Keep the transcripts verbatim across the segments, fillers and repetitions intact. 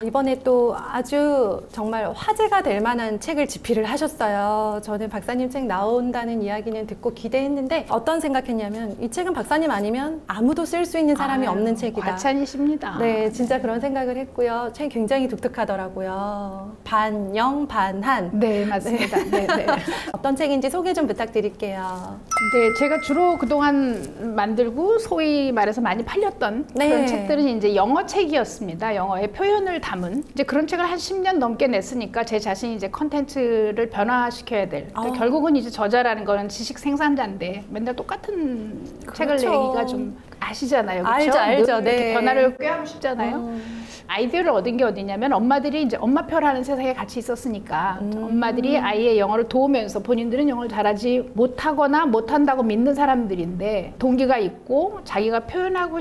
이번에 또 아주 정말 화제가 될 만한 책을 집필을 하셨어요. 저는 박사님 책 나온다는 이야기는 듣고 기대했는데 어떤 생각했냐면 이 책은 박사님 아니면 아무도 쓸 수 있는 사람이 아유, 없는 책이다. 과찬이십니다. 네, 진짜 그런 생각을 했고요. 책 굉장히 독특하더라고요. 반영, 반한. 네, 맞습니다. 네. 네, 네. 어떤 책인지 소개 좀 부탁드릴게요. 네, 제가 주로 그동안 만들고 소위 말해서 많이 팔렸던 네. 그런 책들은 이제 영어 책이었습니다. 영어의 표현을 담은 이제 그런 책을 한 십 년 넘게 냈으니까 제 자신이 이제 컨텐츠를 변화시켜야 될. 아. 결국은 이제 저자라는 거는 지식 생산자인데 맨날 똑같은 책을 그렇죠. 내기가 좀 아시잖아요. 그렇죠? 알죠, 알죠. 늘 이렇게 네. 변화를 꾀하고 싶잖아요. 음. 아이디어를 얻은 게 어디냐면 엄마들이 이제 엄마표라는 세상에 같이 있었으니까 음. 엄마들이 아이의 영어를 도우면서 본인들은 영어를 잘하지 못하거나 못한다고 믿는 사람들인데 동기가 있고 자기가 표현하고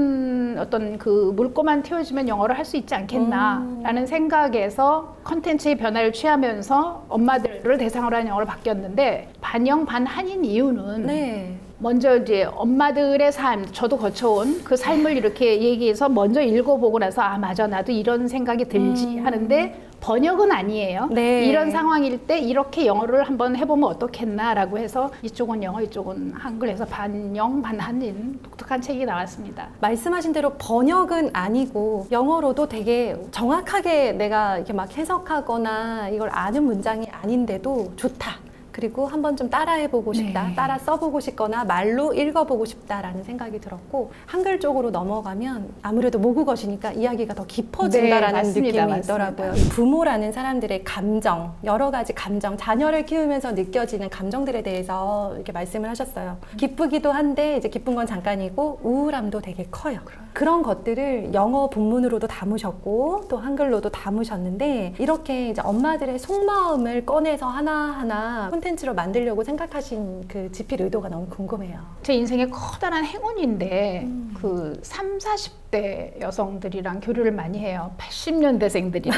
싶은 어떤 그 물꼬만 틔워지면 영어를 할 수 있지 않겠나라는 음. 생각에서 컨텐츠의 변화를 취하면서 엄마들을 대상으로 한 영어를 바뀌었는데 반영 반한인 이유는 네. 먼저 이제 엄마들의 삶, 저도 거쳐온 그 삶을 이렇게 얘기해서 먼저 읽어보고 나서 아 맞아 나도 이런 생각이 들지 음. 하는데 번역은 아니에요. 네. 이런 상황일 때 이렇게 영어를 한번 해보면 어떻겠나라고 해서 이쪽은 영어 이쪽은 한글 해서 반영 반한인 독특한 책이 나왔습니다. 말씀하신 대로 번역은 아니고 영어로도 되게 정확하게 내가 이렇게 막 해석하거나 이걸 아는 문장이 아닌데도 좋다. 그리고 한번 좀 따라해보고 싶다. 네. 따라 써보고 싶거나 말로 읽어보고 싶다라는 생각이 들었고 한글 쪽으로 넘어가면 아무래도 모국어시니까 이야기가 더 깊어진다라는 네, 맞습니다. 느낌이 맞습니다. 있더라고요. 부모라는 사람들의 감정, 여러 가지 감정, 자녀를 키우면서 느껴지는 감정들에 대해서 이렇게 말씀을 하셨어요. 기쁘기도 한데 이제 기쁜 건 잠깐이고 우울함도 되게 커요. 그런 것들을 영어 본문으로도 담으셨고 또 한글로도 담으셨는데 이렇게 이제 엄마들의 속마음을 꺼내서 하나하나 콘텐츠로 만들려고 생각하신 그 집필 의도가 너무 궁금해요. 제 인생의 커다란 행운인데 음. 그 삼, 사십 대 여성들이랑 교류를 많이 해요. 팔십 년대생들이랑.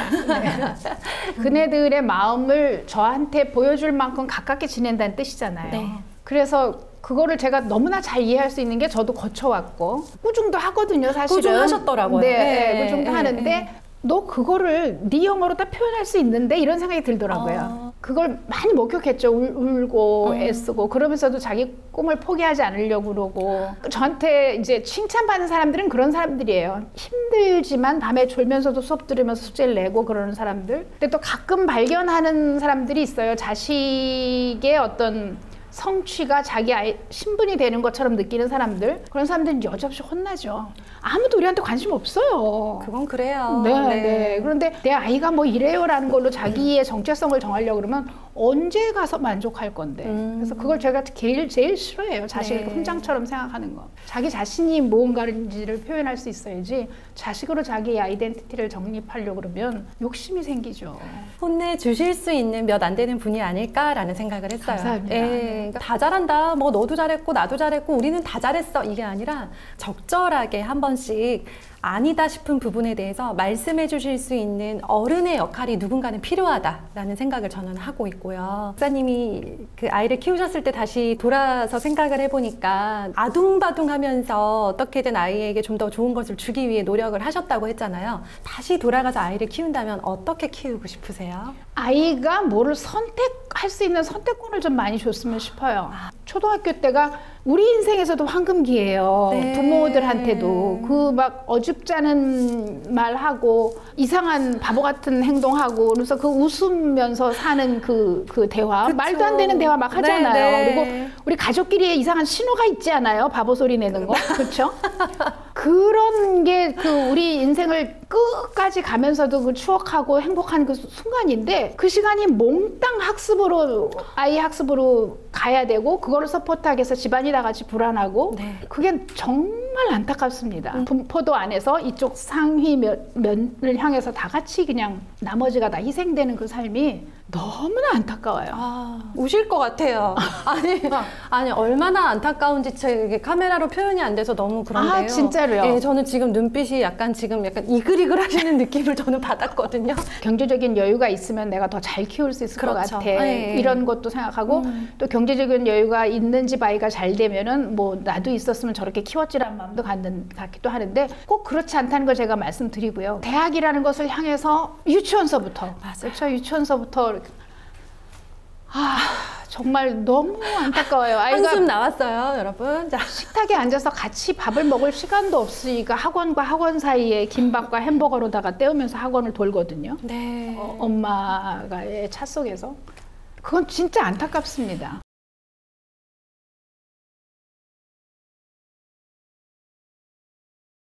네. 그네들의 마음을 저한테 보여줄 만큼 가깝게 지낸다는 뜻이잖아요. 네. 그래서 그거를 제가 너무나 잘 이해할 수 있는 게 저도 거쳐왔고 꾸중도 하거든요, 사실은. 꾸중하셨더라고요. 네, 네. 네, 꾸중도 네. 하는데 네. 너 그거를 네 영어로 다 표현할 수 있는데 이런 생각이 들더라고요. 어. 그걸 많이 목격했죠. 울, 울고 음. 애쓰고 그러면서도 자기 꿈을 포기하지 않으려고 그러고 저한테 이제 칭찬받는 사람들은 그런 사람들이에요. 힘들지만 밤에 졸면서도 수업 들으면서 숙제를 내고 그러는 사람들. 근데 또 가끔 발견하는 사람들이 있어요. 자식의 어떤 성취가 자기 아이 신분이 되는 것처럼 느끼는 사람들, 그런 사람들은 여지없이 혼나죠. 아무도 우리한테 관심 없어요. 그건 그래요. 네, 네. 네. 그런데 내 아이가 뭐 이래요라는 걸로 자기의 정체성을 정하려고 그러면 언제 가서 만족할 건데. 음. 그래서 그걸 제가 제일, 제일 싫어해요. 자식을 네. 훈장처럼 생각하는 거. 자기 자신이 무언가인지를 표현할 수 있어야지 자식으로 자기의 아이덴티티를 정립하려고 그러면 욕심이 생기죠. 혼내주실 수 있는 몇 안 되는 분이 아닐까라는 생각을 했어요. 감사합니다. 예, 그러니까 다 잘한다. 뭐 너도 잘했고 나도 잘했고 우리는 다 잘했어. 이게 아니라 적절하게 한 번씩 아니다 싶은 부분에 대해서 말씀해 주실 수 있는 어른의 역할이 누군가는 필요하다라는 생각을 저는 하고 있고요. 목사님이 그 아이를 키우셨을 때 다시 돌아서 생각을 해보니까 아둥바둥하면서 어떻게든 아이에게 좀 더 좋은 것을 주기 위해 노력을 하셨다고 했잖아요. 다시 돌아가서 아이를 키운다면 어떻게 키우고 싶으세요? 아이가 뭐를 선택할 수 있는 선택권을 좀 많이 줬으면 싶어요. 초등학교 때가 우리 인생에서도 황금기예요. 네. 부모들한테도 그 막 어줍잖은 말하고 이상한 바보 같은 행동하고 그래서 그 웃으면서 사는 그, 그 대화. 그쵸. 말도 안 되는 대화 막 하잖아요. 네, 네. 그리고 우리 가족끼리 이상한 신호가 있지 않아요? 바보 소리 내는 거. 그렇죠? 그런 게 그 우리 인생을 끝까지 가면서도 그 추억하고 행복한 그 순간인데 그 시간이 몽땅 학습으로 아이 학습으로 가야 되고 그거를 서포트하기 위해서 집안이 다 같이 불안하고 네. 그게 정말 안타깝습니다. 음. 분포도 안에서 이쪽 상위 면, 면을 향해서 다 같이 그냥 나머지가 다 희생되는 그 삶이 너무나 안타까워요. 아, 우실 것 같아요. 아니, 아니 얼마나 안타까운지 제 카메라로 표현이 안 돼서 너무 그런데요. 아, 진짜로요? 예, 저는 지금 눈빛이 약간 지금 약간 이글이글 하시는 느낌을 저는 받았거든요. 경제적인 여유가 있으면 내가 더 잘 키울 수 있을 그렇죠. 것 같아. 네. 이런 것도 생각하고 음. 또 경제적인 여유가 있는 집 아이가 잘 되면은 뭐 나도 있었으면 저렇게 키웠지라는 마음도 갖는, 갖기도 하는데 꼭 그렇지 않다는 걸 제가 말씀드리고요. 대학이라는 것을 향해서 유치원서부터 맞아요. 그렇죠. 유치원서부터 이렇게 아 정말 너무 안타까워요. 아이가 한숨 나왔어요, 여러분. 자, 식탁에 앉아서 같이 밥을 먹을 시간도 없으니까 학원과 학원 사이에 김밥과 햄버거로다가 때우면서 학원을 돌거든요. 네. 어, 엄마가의 차 속에서. 그건 진짜 안타깝습니다.